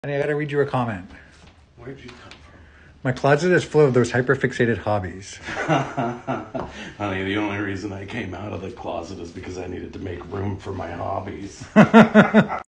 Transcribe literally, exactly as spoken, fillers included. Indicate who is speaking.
Speaker 1: Honey, I gotta read you a comment.
Speaker 2: Where'd you come from?
Speaker 1: My closet is full of those hyperfixated hobbies.
Speaker 2: Honey, the only reason I came out of the closet is because I needed to make room for my hobbies.